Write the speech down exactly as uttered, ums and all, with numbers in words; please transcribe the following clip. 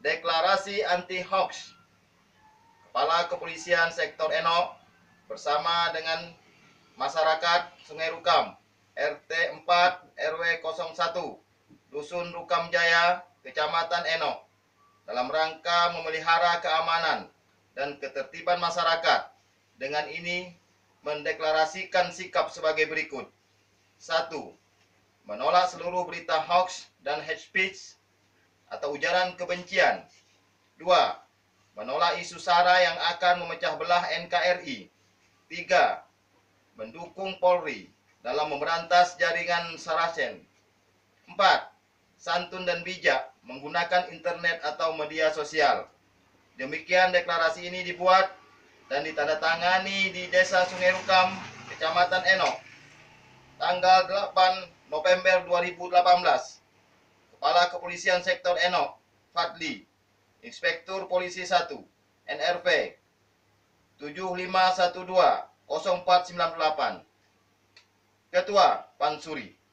Deklarasi Anti-Hoax. Kepala Kepolisian Sektor Eno bersama dengan masyarakat Sungai Rukam, R T empat R W nol satu, Dusun Rukam Jaya, Kecamatan Eno, dalam rangka memelihara keamanan dan ketertiban masyarakat. Dengan ini mendeklarasikan sikap sebagai berikut. Satu. Menolak seluruh berita hoax dan hate speech atau ujaran kebencian. Dua. Menolak isu SARA yang akan memecah belah N K R I. Tiga. Mendukung Polri dalam memberantas jaringan Saracen. Empat. Santun dan bijak menggunakan internet atau media sosial. Demikian deklarasi ini dibuat dan ditandatangani di Desa Sungai Rukam, Kecamatan Eno, tanggal delapan November dua ribu delapan belas. Kepala Kepolisian Sektor Eno, Fadli, Inspektur Polisi satu, N R V tujuh lima satu dua nol empat sembilan delapan, Ketua Pansuri.